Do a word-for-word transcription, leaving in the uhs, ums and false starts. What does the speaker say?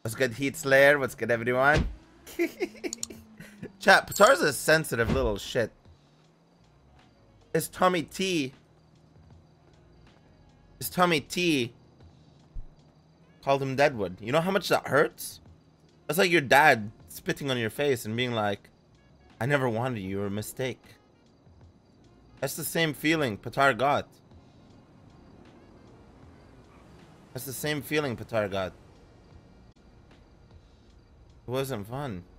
What's good, Heat Slayer? What's good, everyone? Chat, Patar's a sensitive little shit. His tummy T. His tummy T called him Deadwood. You know how much that hurts? That's like your dad spitting on your face and being like, I never wanted you, you were a mistake. That's the same feeling Patar got. That's the same feeling Patar got. It wasn't fun.